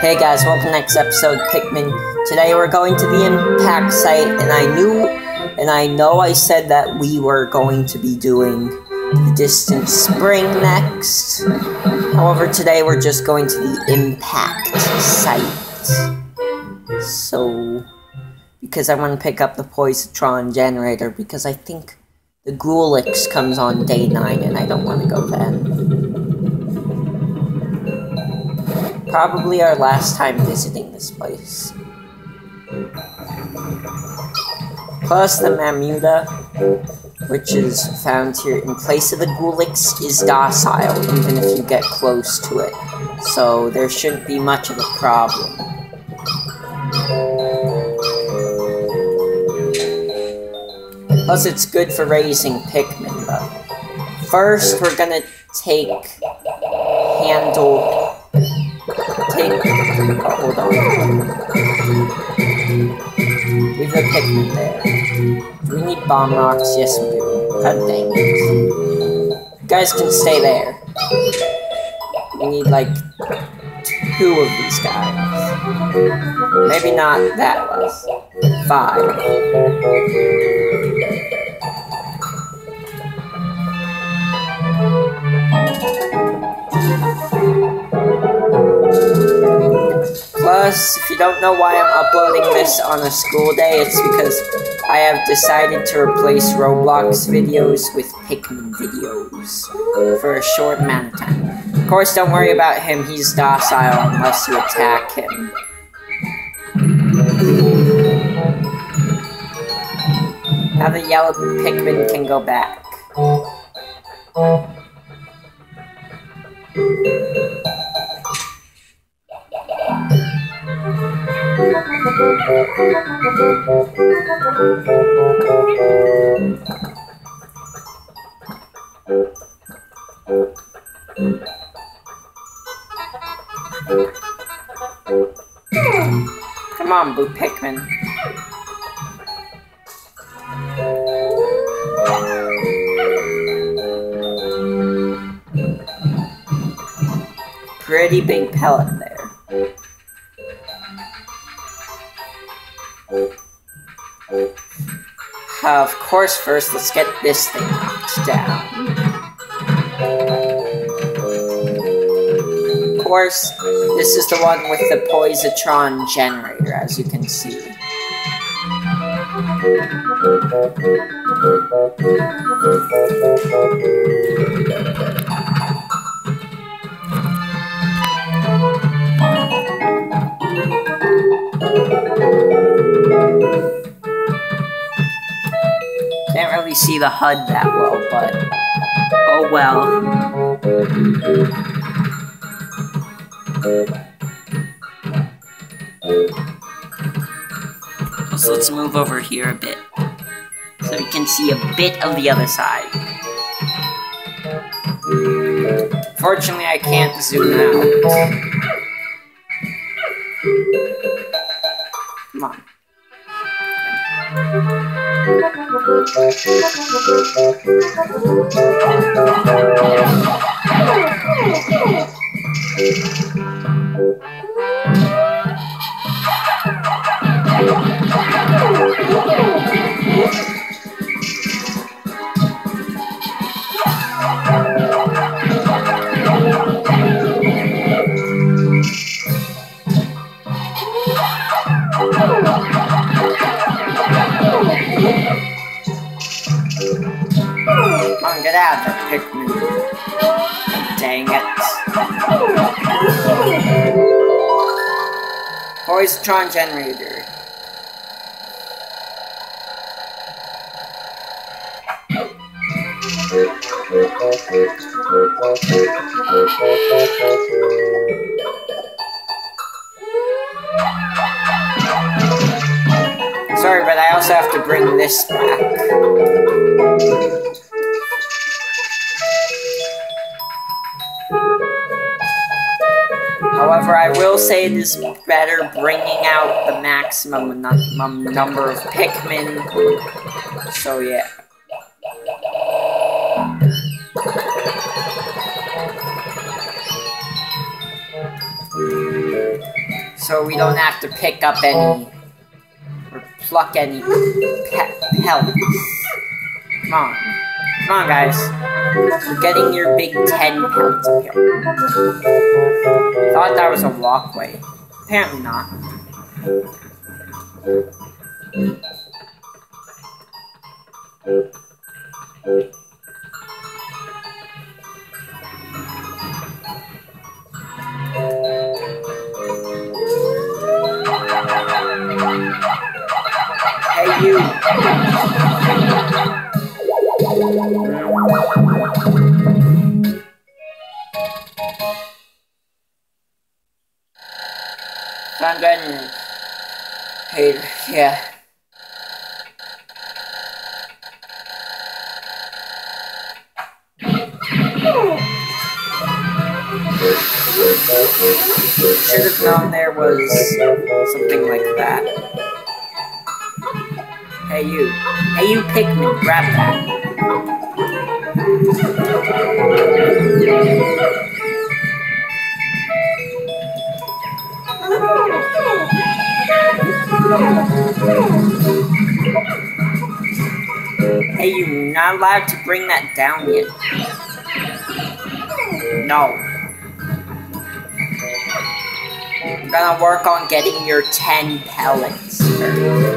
Hey guys, welcome to the next episode of Pikmin. Today we're going to the impact site, and I know I said that we were going to be doing the distant spring next. However, today we're just going to the impact site. So, because I want to pick up the Positron generator, because I think the Ghoulix comes on day 9, and I don't want to go then. Probably our last time visiting this place. Plus the Mamuta, which is found here in place of the Ghoulix, is docile even if you get close to it. So there shouldn't be much of a problem. Plus it's good for raising Pikmin, but first we're gonna hold on. Leave the Pikmin there. Do we need bomb rocks? Yes, we do. God dang it. You guys can stay there. We need, like, 2 of these guys. Maybe not that less. 5. Plus, if you don't know why I'm uploading this on a school day, it's because I have decided to replace Roblox videos with Pikmin videos for a short amount of time. Of course, don't worry about him, he's docile unless you attack him. Now the yellow Pikmin can go back. Come on, Blue Pikmin. Pretty big pellet there. Of course, first let's get this thing knocked down. Of course, this is the one with the Positron generator, as you can see. Can't really see the HUD that well, but oh well. So let's move over here a bit, so we can see a bit of the other side. Fortunately, I can't zoom out. Come on. Come on, get out there, Pikmin. Dang it. Positron generator. Sorry, but I also have to bring this back. However, I will say it is better bringing out the maximum number of Pikmin. So yeah. so we don't have to pick up any or pluck any pellets. Come on. Come on, guys. You're getting your big 10 pellets up here. Thought that was a walkway. Apparently not. Hey, you! So I'm gonna... Hey, yeah. Should have known there was something like that. Hey you. Hey you Pikmin, grab that. Hey you, not allowed to bring that down yet. No. I'm gonna work on getting your 10 pellets first.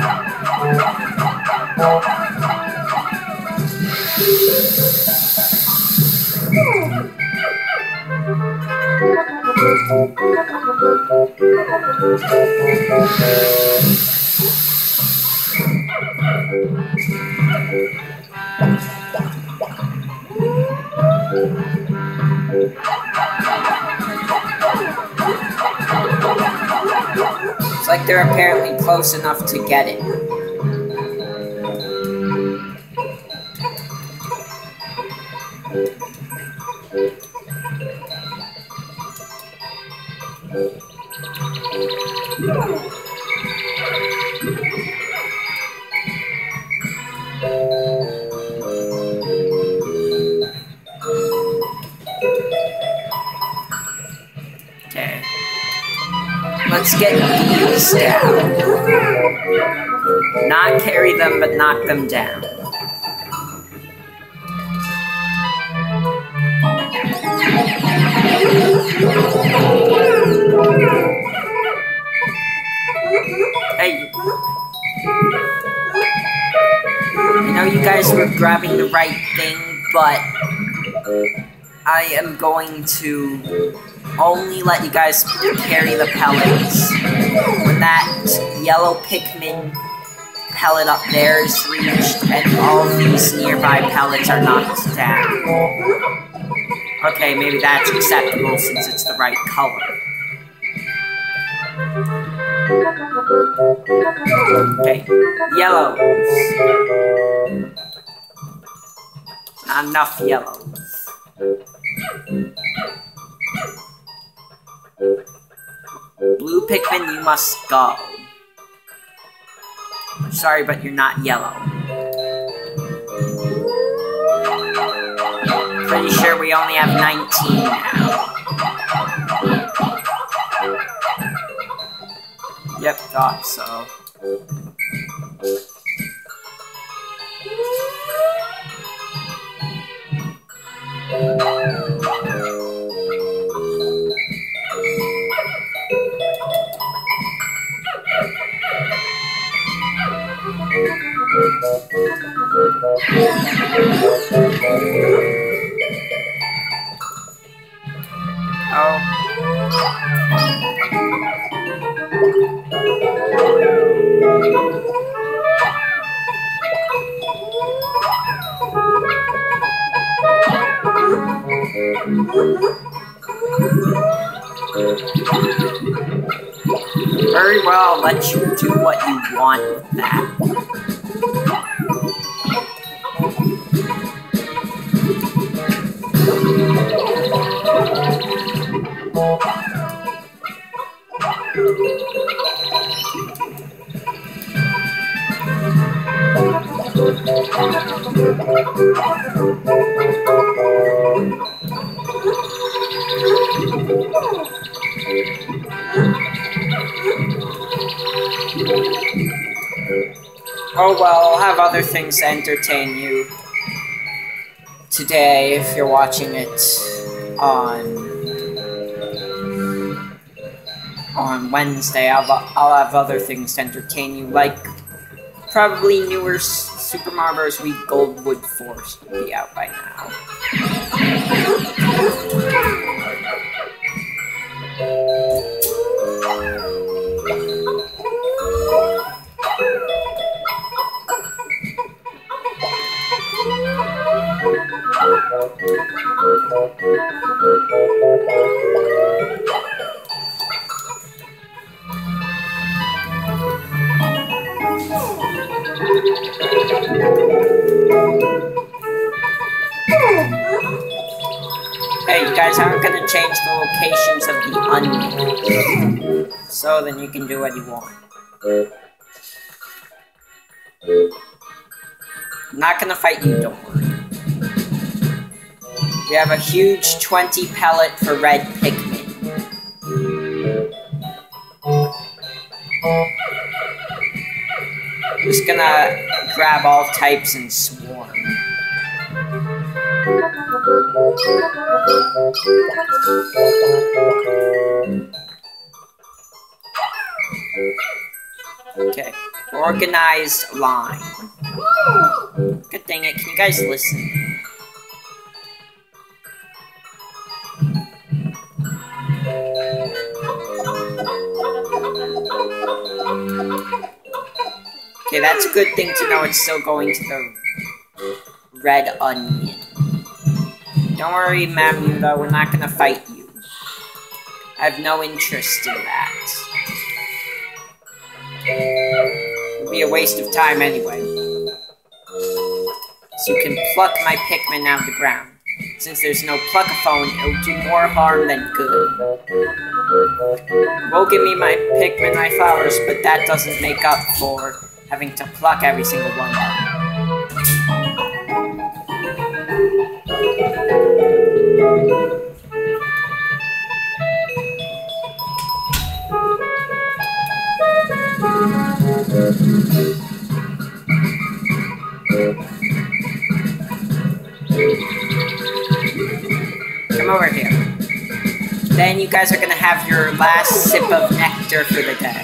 It's like they're apparently close enough to get it. Okay. Let's get these down. Not carry them, but knock them down. Hey. I know you guys were grabbing the right thing, but I am going to only let you guys carry the pellets when that yellow Pikmin pellet up there is reached and all of these nearby pellets are knocked down. Okay, maybe that's acceptable since it's the right color. Okay, yellows. Not enough yellows. Blue Pikmin, you must go. Sorry, but you're not yellow. Pretty sure we only have 19 now. Yep, thought so. Very well, I'll let you do what you want with that. Oh well, I'll have other things to entertain you today if you're watching it on Wednesday. I'll have other things to entertain you, like probably newer Super Mario Bros. Wii Goldwood Force will be out by now. Hey, you guys aren't gonna change the locations of the onion, so then you can do what you want. I'm not gonna fight you, don't worry. We have a huge 20 pellet for red Pikmin. Just gonna grab all types and swarm. Okay, organized line. Good dang it, can you guys listen? Okay, that's a good thing to know. It's still going to the red onion. Don't worry, Mamuda, we're not gonna fight you. I have no interest in that. It would be a waste of time anyway. So you can pluck my Pikmin out of the ground. Since there's no pluck-a-phone, it'll do more harm than good. It will give me my Pikmin my flowers, but that doesn't make up for having to pluck every single one of them. Come over here. Then you guys are gonna have your last sip of nectar for the day.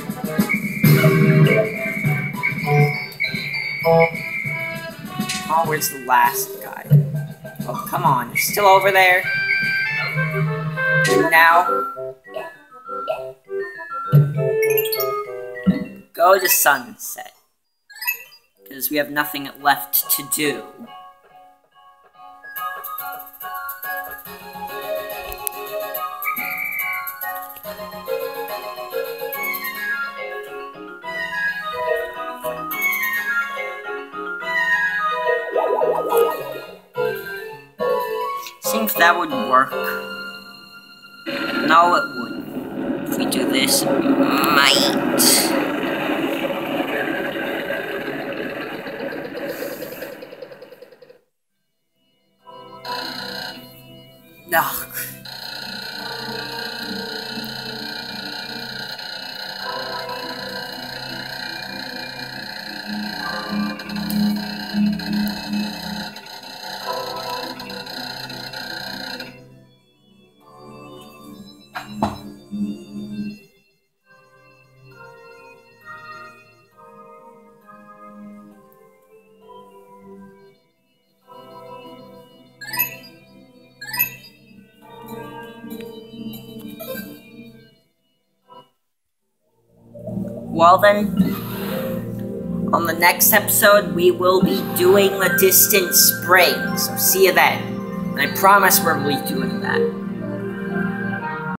Oh, where's the last guy? Oh, come on, you're still over there? And now, go to sunset. Because we have nothing left to do. Think that would work? No, it wouldn't. If we do this, it might. Ugh. Well then, on the next episode, we will be doing the distant spring, so see you then. And I promise we'll be doing that.